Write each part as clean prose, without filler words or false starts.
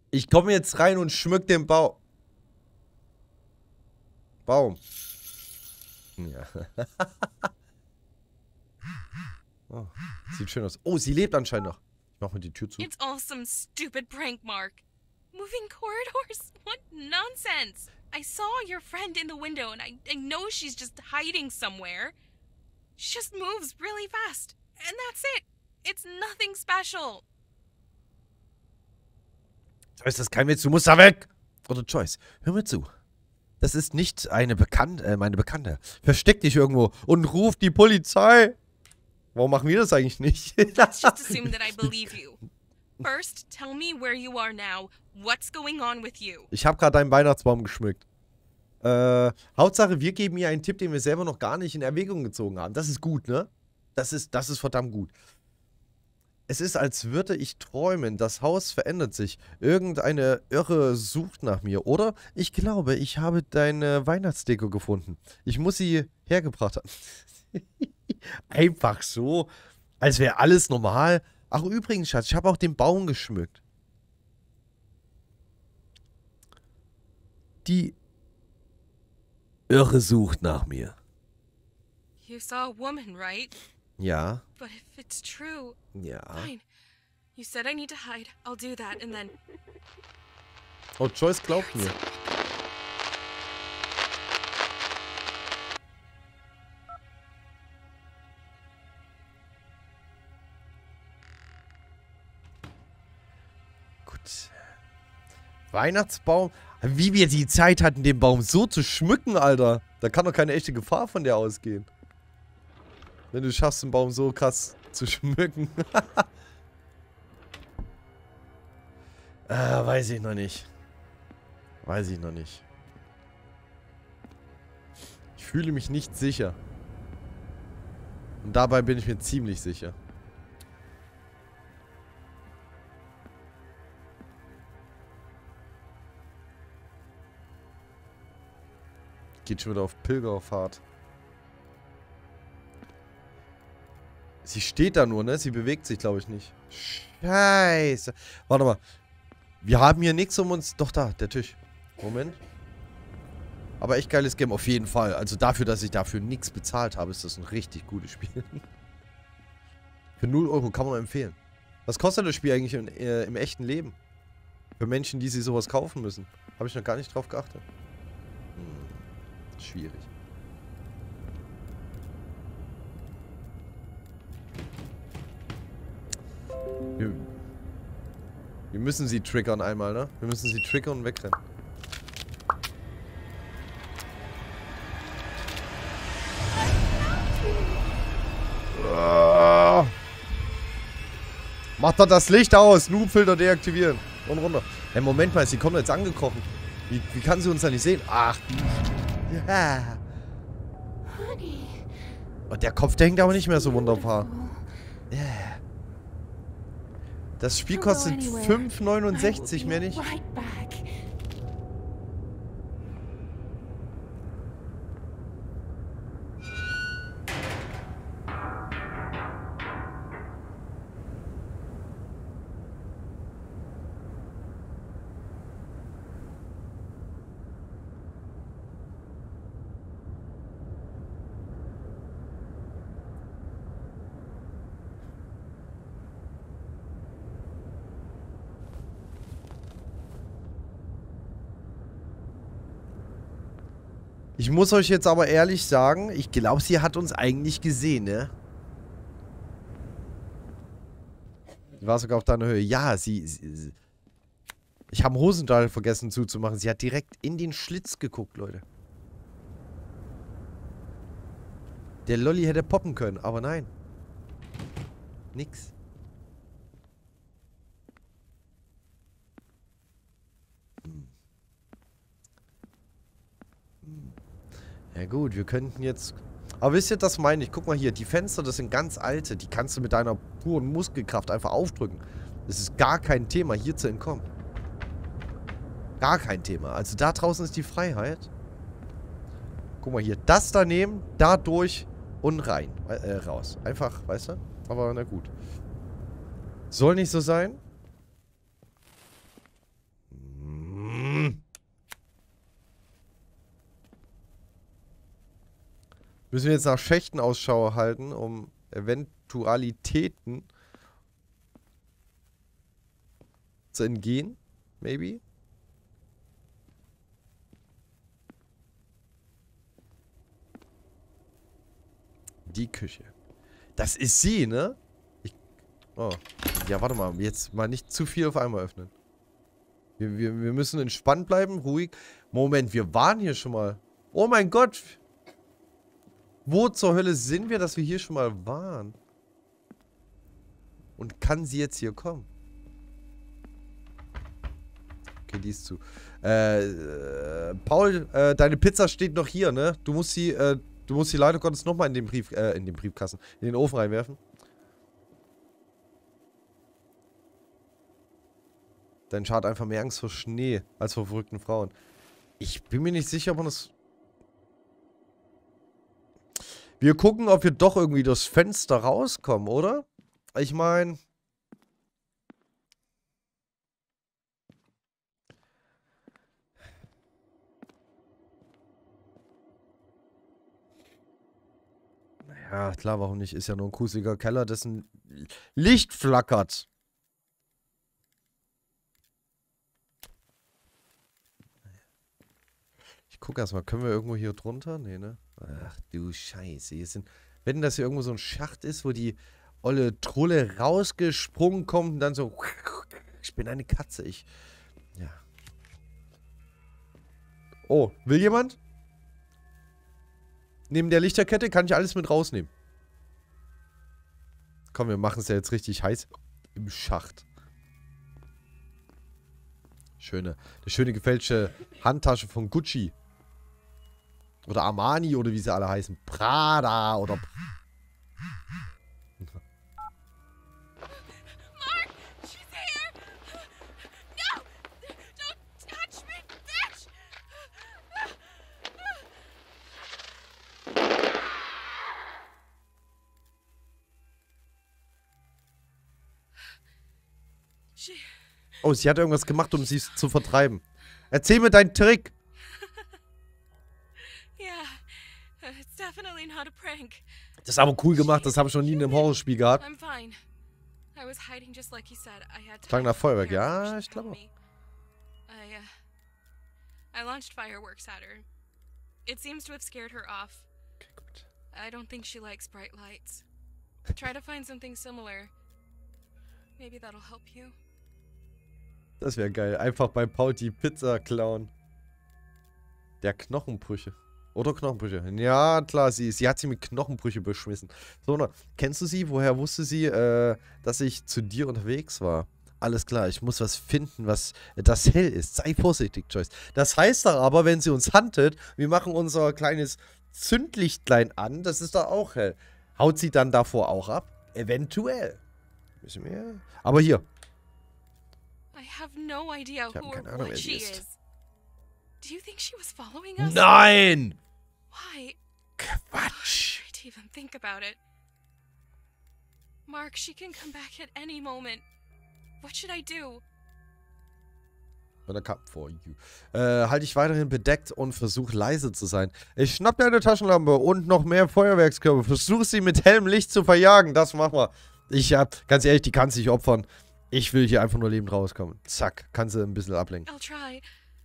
Ich komme jetzt rein und schmück den Baum. Ja. Oh, sieht schön aus. Oh, sie lebt anscheinend noch. Ich mach mal die Tür zu. It's all some stupid prank, Mark. Moving corridors? What nonsense! I saw your friend in the window and I know she's just hiding somewhere. She just moves really fast. And that's it. It's nothing special. Joyce, das ist kein Witz, du musst da weg! Oder Joyce, hör mir zu. Das ist nicht meine Bekannte. Versteck dich irgendwo und ruf die Polizei. Warum machen wir das eigentlich nicht? Let's just assume that I believe you. First, tell me where you are now. What's going on with you? Ich habe gerade einen Weihnachtsbaum geschmückt. Hauptsache, wir geben ihr einen Tipp, den wir selber noch gar nicht in Erwägung gezogen haben. Das ist gut, ne? Das ist verdammt gut. Es ist, als würde ich träumen. Das Haus verändert sich. Irgendeine Irre sucht nach mir. Oder ich glaube, ich habe deine Weihnachtsdeko gefunden. Ich muss sie hergebracht haben. Einfach so. Als wäre alles normal. Ach, übrigens, Schatz, ich habe auch den Baum geschmückt. Die Irre sucht nach mir. You saw a woman, right? Ja. But if it's true, Ja. fine. You said I need to hide. I'll do that and then... Oh, Joyce glaubt mir. Gut. Weihnachtsbaum. Wie wir die Zeit hatten, den Baum so zu schmücken, Alter. Da kann doch keine echte Gefahr von dir ausgehen. Wenn du schaffst, den Baum so krass zu schmücken. Weiß ich noch nicht. Weiß ich noch nicht. Ich fühle mich nicht sicher. Und dabei bin ich mir ziemlich sicher. Geht schon wieder auf Pilgerfahrt. Sie steht da nur, ne? Sie bewegt sich, glaube ich, nicht. Scheiße. Warte mal. Wir haben hier nichts um uns... Doch, da, der Tisch. Moment. Aber echt geiles Game, auf jeden Fall. Also dafür, dass ich dafür nichts bezahlt habe, ist das ein richtig gutes Spiel. Für 0 Euro kann man empfehlen. Was kostet das Spiel eigentlich im echten Leben? Für Menschen, die sich sowas kaufen müssen. Habe ich noch gar nicht drauf geachtet. Schwierig. Wir müssen sie triggern einmal, ne? Wir müssen sie triggern und wegrennen. Mach doch das Licht aus! Loopfilter deaktivieren. Und runter. Hey, Moment mal, sie kommt jetzt angekrochen. Wie kann sie uns da nicht sehen? Ach, ja. Und der Kopf, der hängt aber nicht mehr so wunderbar. Yeah. Das Spiel kostet 5,69, mehr nicht. Ich muss euch jetzt aber ehrlich sagen, ich glaube, sie hat uns eigentlich gesehen, ne? Sie war sogar auf deiner Höhe. Ja, sie ich habe Hosenteil vergessen zuzumachen. Sie hat direkt in den Schlitz geguckt, Leute. Der Lolli hätte poppen können, aber nein. Nix. Ja gut, wir könnten jetzt... Aber wisst ihr, das meine ich. Guck mal hier, die Fenster, das sind ganz alte. Die kannst du mit deiner puren Muskelkraft einfach aufdrücken. Das ist gar kein Thema, hier zu entkommen. Gar kein Thema. Also da draußen ist die Freiheit. Guck mal hier, das daneben, da durch und rein. Raus. Einfach, weißt du? Aber na gut. Soll nicht so sein. Müssen wir jetzt nach Schächten Ausschau halten, um Eventualitäten zu entgehen? Maybe? Die Küche. Das ist sie, ne? Oh. Ja, warte mal. Jetzt mal nicht zu viel auf einmal öffnen. Wir müssen entspannt bleiben, ruhig. Moment, wir waren hier schon mal. Oh mein Gott. Wo zur Hölle sind wir, dass wir hier schon mal waren? Und kann sie jetzt hier kommen? Okay, die ist zu. Paul, deine Pizza steht noch hier, ne? Du musst sie leider Gottes nochmal in den Briefkasten, in den Ofen reinwerfen. Dein Chart hat einfach mehr Angst vor Schnee als vor verrückten Frauen. Ich bin mir nicht sicher, ob man das... Wir gucken, ob wir doch irgendwie durchs Fenster rauskommen, oder? Ich meine... Ja, klar, warum nicht? Ist ja nur ein kuseliger Keller, dessen Licht flackert. Ich gucke erstmal, können wir irgendwo hier drunter? Nee, ne? Ach du Scheiße. Hier sind. Wenn das hier irgendwo so ein Schacht ist, wo die olle Trulle rausgesprungen kommt und dann so. Ich bin eine Katze, ich. Ja. Oh, will jemand? Neben der Lichterkette kann ich alles mit rausnehmen. Komm, wir machen es ja jetzt richtig heiß im Schacht. Eine schöne gefälschte Handtasche von Gucci. Oder Armani oder wie sie alle heißen. Prada oder... Mark, she's here! No! Don't touch me, bitch! Oh, sie hat irgendwas gemacht, um sie zu vertreiben. Erzähl mir deinen Trick. It's definitely not a prank. Das ist aber cool gemacht, das habe ich noch nie in einem Horrorspiel gehabt. I'm fine. I was hiding just like you said. I had Klang nach Feuerwerk, ja, ich glaube. I launched fireworks at her. It seems to have scared her off. Okay, gut. I don't think she likes bright lights. Try to find something similar. Maybe that'll help you. Das wäre geil. Einfach bei Paul die Pizza klauen. Der Knochenbrüche. Oder Knochenbrüche. Ja, klar, sie hat sie mit Knochenbrüche beschmissen. So, kennst du sie? Woher wusste sie, dass ich zu dir unterwegs war? Alles klar, ich muss was finden, das hell ist. Sei vorsichtig, Joyce. Das heißt doch aber, wenn sie uns huntet, wir machen unser kleines Zündlichtlein an, das ist doch auch hell. Haut sie dann davor auch ab? Eventuell. Wissen wir? Aber hier. I have no idea who or what she is. Do you think she was following us? Nein! Why? Quatsch. I to even think about it. Mark, she can come back at any moment. What should I do? When I come for you. Halt dich weiterhin bedeckt und versuch leise zu sein. Ich schnapp dir eine Taschenlampe und noch mehr Feuerwerkskörper. Versuch sie mit hellem Licht zu verjagen. Das machen wir. Ganz ehrlich, die kann sich opfern. Ich will hier einfach nur lebend rauskommen. Zack, kann sie ein bisschen ablenken. I'll try.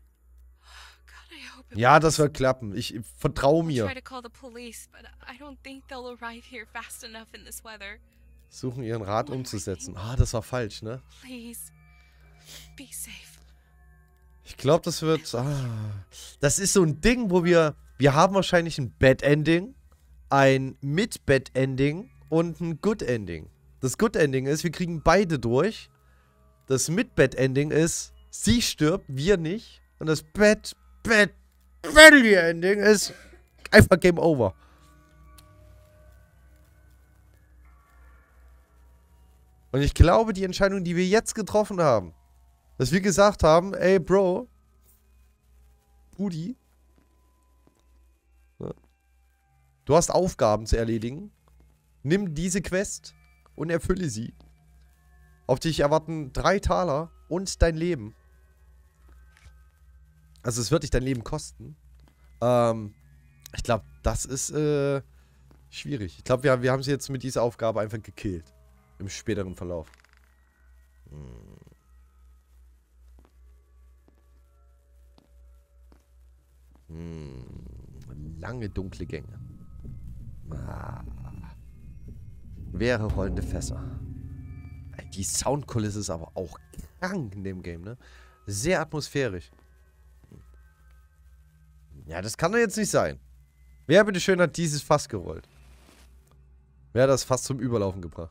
Ja, das wird klappen. Ich vertraue mir. Suchen ihren Rat umzusetzen. Ah, das war falsch, ne? Ich glaube, das wird... das ist so ein Ding, wo wir haben wahrscheinlich ein Bad Ending, ein Mid-Bad Ending und ein Good Ending. Das Good Ending ist, wir kriegen beide durch. Das Mid-Bad Ending ist, sie stirbt, wir nicht. Und das Bad Ending ist einfach Game Over. Und ich glaube, die Entscheidung, die wir jetzt getroffen haben, dass wir gesagt haben, ey Bro, Brudi, du hast Aufgaben zu erledigen, nimm diese Quest und erfülle sie. Auf dich erwarten 3 Taler und dein Leben. Also es wird dich dein Leben kosten. Ich glaube, das ist Schwierig. Ich glaube, wir haben sie jetzt mit dieser Aufgabe einfach gekillt. Im späteren Verlauf. Lange dunkle Gänge. Leere rollende Fässer. Die Soundkulisse ist aber auch krank in dem Game, ne? Sehr atmosphärisch. Ja, das kann doch jetzt nicht sein. Wer bitteschön hat dieses Fass gerollt? Wer hat das Fass zum Überlaufen gebracht?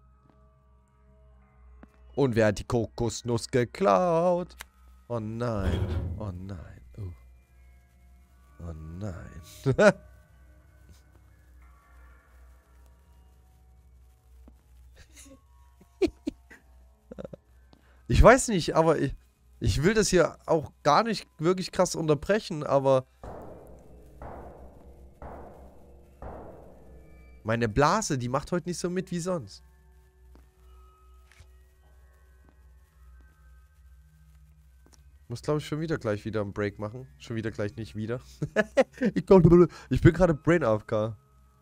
Und wer hat die Kokosnuss geklaut? Oh nein. Oh nein. Oh nein. Ich weiß nicht, aber ich will das hier auch gar nicht wirklich krass unterbrechen, aber meine Blase, die macht heute nicht so mit wie sonst. Muss, glaube ich, schon wieder gleich wieder einen Break machen. Schon wieder gleich nicht wieder. Ich bin gerade Brain AFK.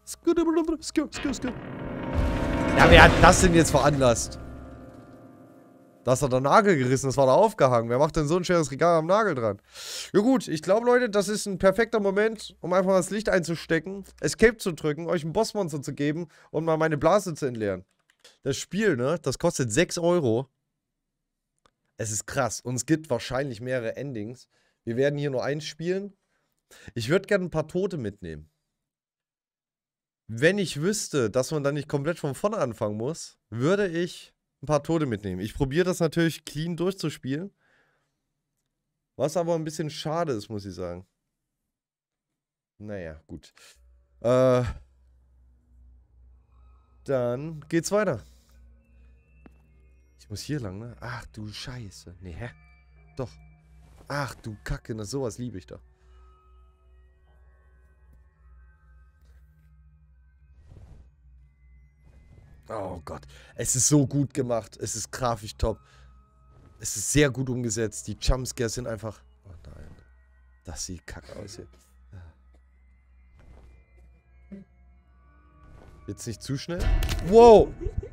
Ja, wer hat das denn jetzt veranlasst? Da ist doch der Nagel gerissen, das war da aufgehangen. Wer macht denn so ein schweres Regal am Nagel dran? Ja gut, ich glaube, Leute, das ist ein perfekter Moment, um einfach das Licht einzustecken, Escape zu drücken, euch ein Bossmonster zu geben und mal meine Blase zu entleeren. Das Spiel, ne, das kostet 6 Euro. Es ist krass und es gibt wahrscheinlich mehrere Endings. Wir werden hier nur eins spielen. Ich würde gerne ein paar Tote mitnehmen. Wenn ich wüsste, dass man dann nicht komplett von vorne anfangen muss, würde ich ein paar Tote mitnehmen. Ich probiere das natürlich clean durchzuspielen. Was aber ein bisschen schade ist, muss ich sagen. Naja, gut. Dann geht's weiter. Ich muss hier lang, ne? Ach du Scheiße. Nee, hä? Doch. Ach du Kacke, na sowas liebe ich doch. Oh Gott. Es ist so gut gemacht. Es ist grafisch top. Es ist sehr gut umgesetzt. Die Jumpscares sind einfach... Oh nein. Das sieht kacke aus hier. Jetzt nicht zu schnell. Wow!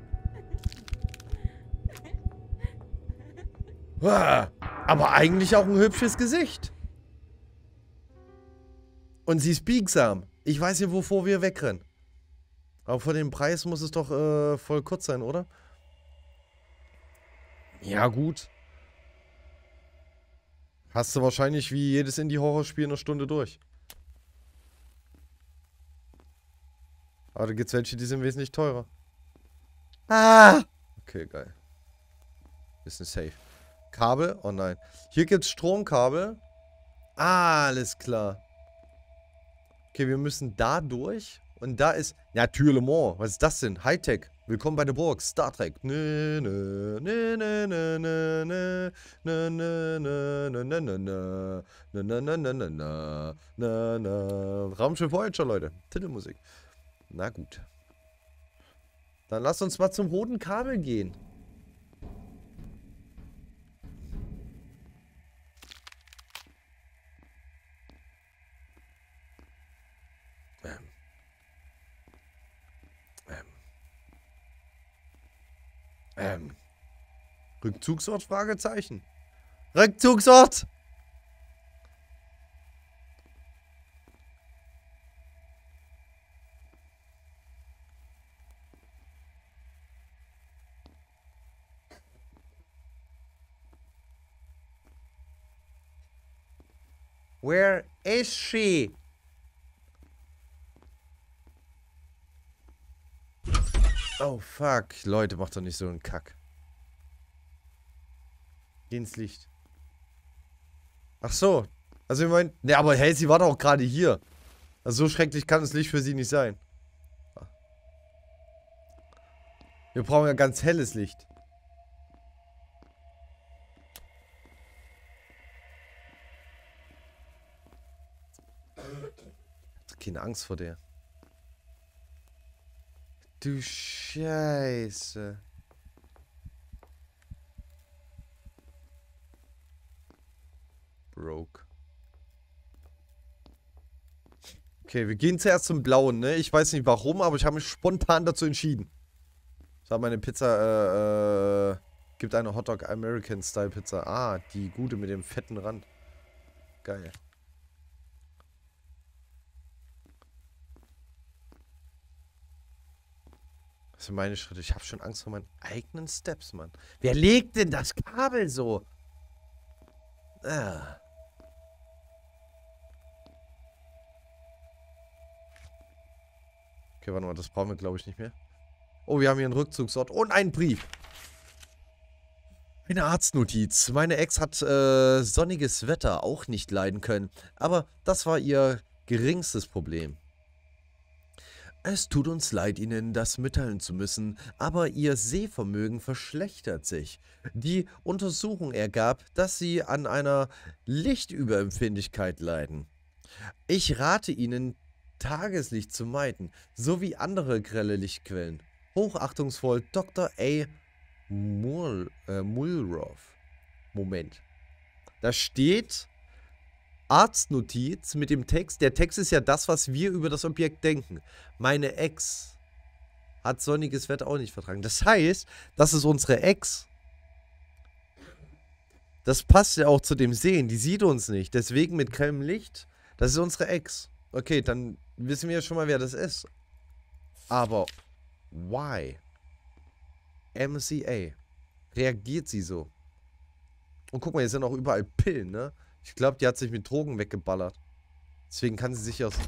Aber eigentlich auch ein hübsches Gesicht. Und sie ist biegsam. Ich weiß nicht, wovor wir wegrennen. Aber für den Preis muss es doch voll kurz sein, oder? Ja, gut. Hast du wahrscheinlich wie jedes Indie-Horror-Spiel in einer Stunde durch. Aber da gibt es welche, die sind wesentlich teurer. Ah! Okay, geil. Ist ein Safe. Kabel? Oh nein. Hier gibt es Stromkabel. Ah, alles klar. Okay, wir müssen da durch. Und da ist... Ja, Tür Le Mans. Was ist das denn? Hightech. Willkommen bei der Burg. Star Trek. Nö, nö, nö, nö, nö, nö, nö, nö, nö, nö, nö, nö, nö, nö, nö, nö, nö, nö, nö, nö. Raumschiff Voyager, Leute. Titelmusik. Na gut. Dann lasst uns mal zum roten Kabel gehen. Rückzugsort? Fragezeichen. Rückzugsort! Where is she? Oh fuck. Leute, macht doch nicht so einen Kack. Geh ins Licht. Ach so. Also ich meine... Ne, aber hey, sie war doch auch gerade hier. Also so schrecklich kann das Licht für sie nicht sein. Wir brauchen ja ganz helles Licht. Keine Angst vor der. Du Scheiße. Broke. Okay, wir gehen zuerst zum Blauen, ne? Ich weiß nicht warum, aber ich habe mich spontan dazu entschieden. Ich habe meine Pizza, gibt eine Hotdog American Style Pizza. Ah, die gute mit dem fetten Rand. Geil. Das sind meine Schritte. Ich habe schon Angst vor meinen eigenen Steps, Mann. Wer legt denn das Kabel so? Ah. Okay, warte mal, das brauchen wir, glaube ich, nicht mehr. Oh, wir haben hier einen Rückzugsort und einen Brief. Eine Arztnotiz. Meine Ex hat sonniges Wetter auch nicht leiden können. Aber das war ihr geringstes Problem. Es tut uns leid, Ihnen das mitteilen zu müssen, aber Ihr Sehvermögen verschlechtert sich. Die Untersuchung ergab, dass Sie an einer Lichtüberempfindlichkeit leiden. Ich rate Ihnen, Tageslicht zu meiden, sowie andere grelle Lichtquellen. Hochachtungsvoll Dr. A. Mulroth. Moment. Da steht Arztnotiz mit dem Text. Der Text ist ja das, was wir über das Objekt denken. Meine Ex hat sonniges Wetter auch nicht vertragen. Das heißt, das ist unsere Ex. Das passt ja auch zu dem Sehen. Die sieht uns nicht. Deswegen mit grellem Licht. Das ist unsere Ex. Okay, dann wissen wir ja schon mal, wer das ist. Aber why? MCA. Reagiert sie so? Und guck mal, hier sind auch überall Pillen, ne? Ich glaube, die hat sich mit Drogen weggeballert. Deswegen kann sie sich auch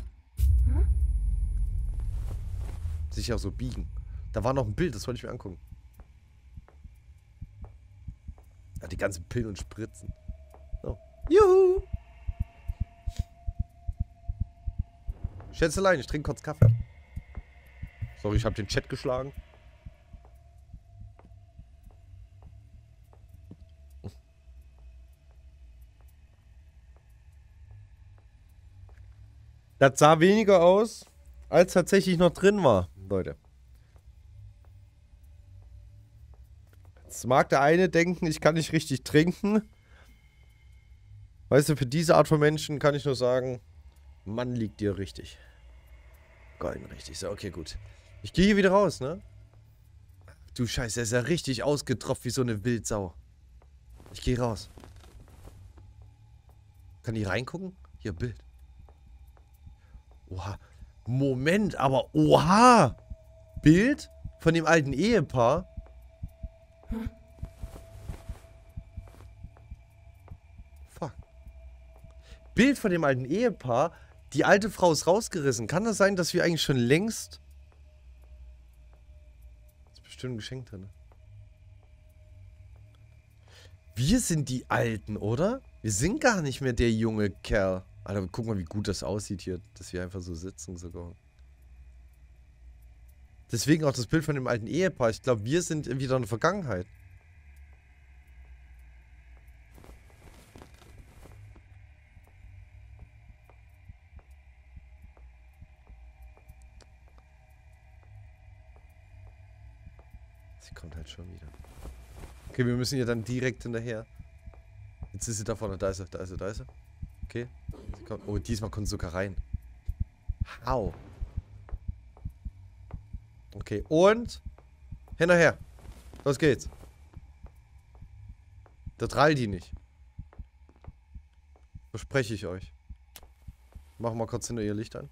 so biegen. Da war noch ein Bild, das wollte ich mir angucken. Ja, die ganzen Pillen und Spritzen. So. Juhu! Schätzelein, ich trinke kurz Kaffee. Sorry, ich habe den Chat geschlagen. Das sah weniger aus, als tatsächlich noch drin war, Leute. Jetzt mag der eine denken, ich kann nicht richtig trinken. Weißt du, für diese Art von Menschen kann ich nur sagen, Mann liegt dir richtig. Golden richtig. So, okay, gut. Ich gehe hier wieder raus, ne? Du Scheiße, er ist ja richtig ausgetropft wie so eine Wildsau. Ich gehe raus. Kann ich reingucken? Hier, Bild. Oha. Moment, aber oha! Bild von dem alten Ehepaar. Fuck. Bild von dem alten Ehepaar. Die alte Frau ist rausgerissen. Kann das sein, dass wir eigentlich schon längst... Ist bestimmt ein Geschenk drin. Wir sind die Alten, oder? Wir sind gar nicht mehr der junge Kerl. Alter, guck mal, wie gut das aussieht hier, dass wir einfach so sitzen sogar. Deswegen auch das Bild von dem alten Ehepaar. Ich glaube, wir sind wieder in der Vergangenheit. Sie kommt halt schon wieder. Okay, wir müssen ihr dann direkt hinterher. Jetzt ist sie da vorne. Da ist sie, da ist sie, da ist sie. Okay. Oh, diesmal kommt sie sogar rein. Au. Okay, und hinterher. Los geht's. Das rallt die nicht. Verspreche ich euch. Machen wir kurz hinter ihr Licht an.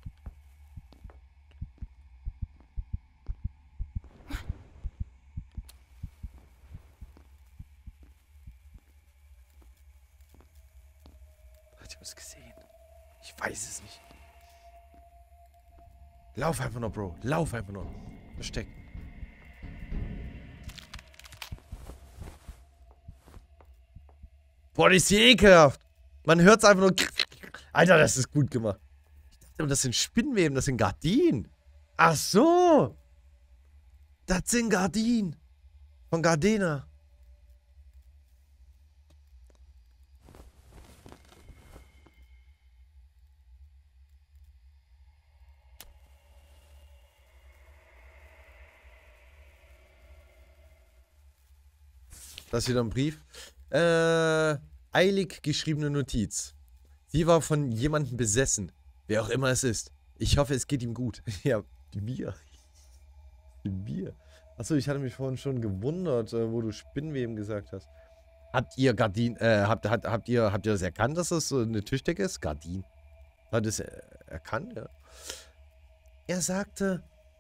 Hat sie was gesehen? Ich weiß es nicht. Lauf einfach noch, Bro. Lauf einfach noch. Versteck. Boah, die ist hier ekelhaft. Man hört es einfach nur. Alter, das ist gut gemacht. Ich dachte, das sind Spinnweben, das sind Gardinen. Ach so. Das sind Gardinen. Von Gardena. Das ist wieder ein Brief. Eilig geschriebene Notiz. Sie war von jemandem besessen. Wer auch immer es ist. Ich hoffe, es geht ihm gut. Ja, Bier. Bier. Achso, ich hatte mich vorhin schon gewundert, wo du Spinnweben gesagt hast. Habt ihr Gardinen, habt ihr das erkannt, dass das so eine Tischdecke ist? Gardinen. Hat es erkannt, ja. Er sagte,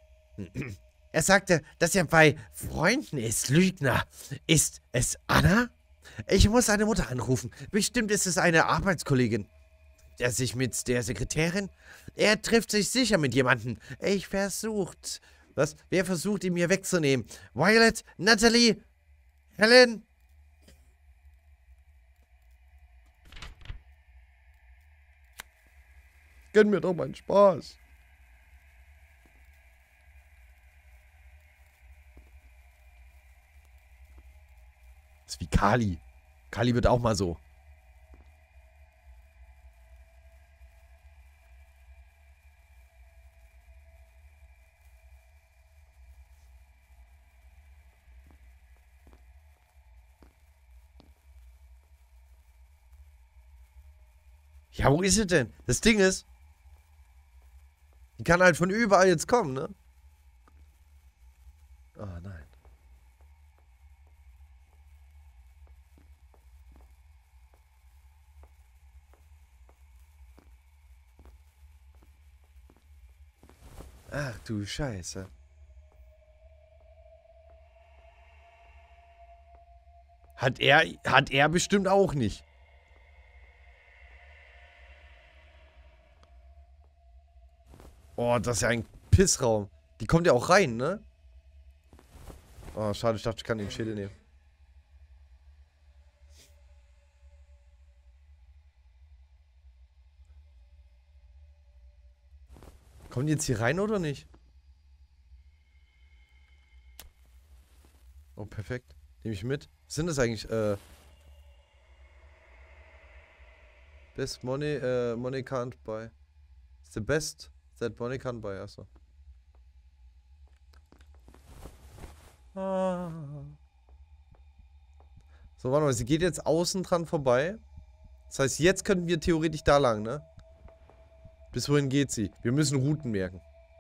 dass er bei Freunden ist. Lügner. Ist es Anna? Ich muss seine Mutter anrufen. Bestimmt ist es eine Arbeitskollegin. Der sich mit der Sekretärin? Er trifft sich sicher mit jemandem. Was? Wer versucht, ihn mir wegzunehmen? Violet? Natalie? Helen? Gönn mir doch meinen Spaß. Das ist wie Kali. Kali wird auch mal so. Ja, wo ist sie denn? Das Ding ist, die kann halt von überall jetzt kommen, ne? Oh, nein. Ach du Scheiße. Hat er bestimmt auch nicht. Oh, das ist ja ein Pissraum. Die kommt ja auch rein, ne? Oh, schade, ich dachte, ich kann den Schädel nehmen. Kommen die jetzt hier rein oder nicht? Oh, perfekt. Nehme ich mit. Was sind das eigentlich? Best money, money can't buy. It's the best that money can't buy, achso. Ah. So, warte mal, sie geht jetzt außen dran vorbei. Das heißt, jetzt könnten wir theoretisch da lang, ne? Bis wohin geht sie? Wir müssen Routen merken.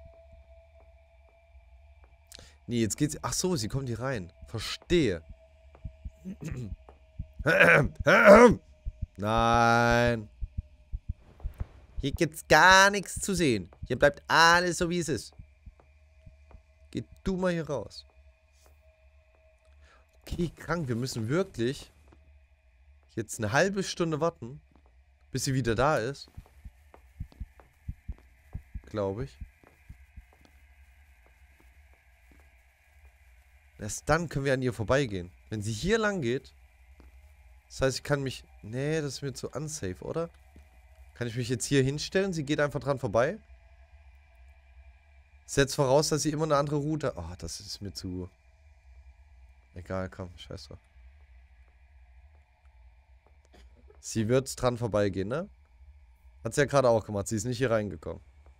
Nee, jetzt geht sie. Ach so, sie kommt hier rein. Verstehe. Nein. Hier gibt's gar nichts zu sehen. Hier bleibt alles so, wie es ist. Geh du mal hier raus. Okay, krank. Wir müssen wirklich jetzt eine halbe Stunde warten, bis sie wieder da ist. Glaube ich. Erst dann können wir an ihr vorbeigehen. Wenn sie hier lang geht. Das heißt, ich kann mich... Nee, das ist mir zu unsafe, oder? Kann ich mich jetzt hier hinstellen? Sie geht einfach dran vorbei. Setzt voraus, dass sie immer eine andere Route... Oh, das ist mir zu... Egal, komm, scheiß drauf. Sie wird dran vorbeigehen, ne? Hat sie ja gerade auch gemacht. Sie ist nicht hier reingekommen.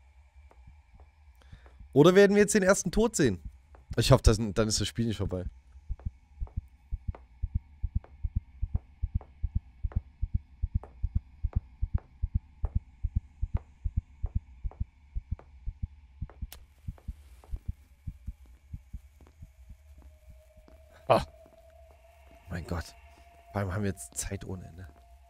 Oder werden wir jetzt den ersten Tod sehen? Ich hoffe, dann ist das Spiel nicht vorbei. Ah. Mein Gott. Vor allem haben wir jetzt Zeit ohne Ende.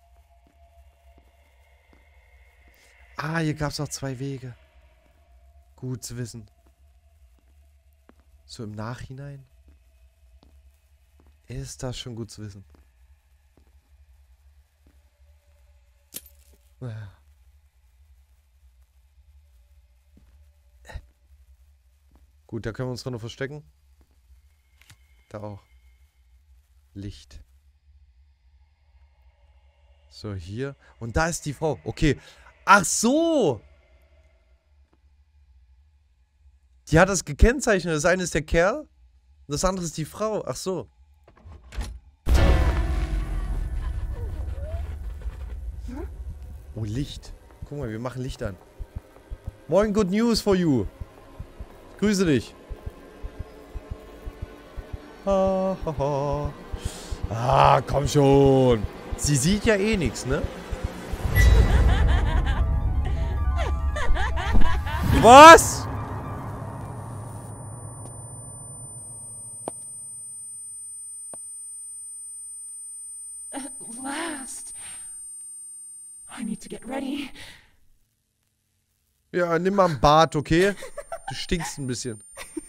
Ah, hier gab es auch 2 Wege. Gut zu wissen. So im Nachhinein ist das schon gut zu wissen. Gut, da können wir uns noch verstecken. Da auch. Licht. So, hier. Und da ist die Frau. Okay. Ach so! Die hat das gekennzeichnet. Das eine ist der Kerl. Und das andere ist die Frau. Ach so. Oh, Licht. Guck mal, wir machen Licht an. Moin, good news for you. Ich grüße dich. Ha, ha, ha. Ah, komm schon. Sie sieht ja eh nichts, ne? Was? At last. I need to get ready. Ja, nimm mal ein Bad, okay? Du stinkst ein bisschen.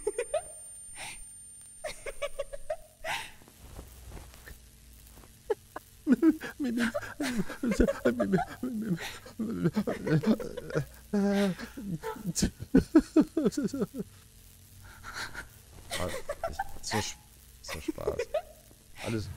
So Spaß. Alles.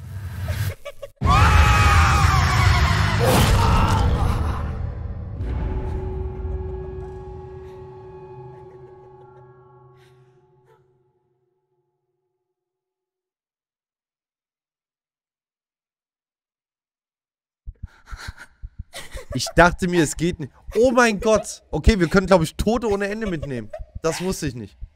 Ich dachte mir, es geht nicht. Oh mein Gott. Okay, wir können, glaube ich, Tote ohne Ende mitnehmen. Das wusste ich nicht.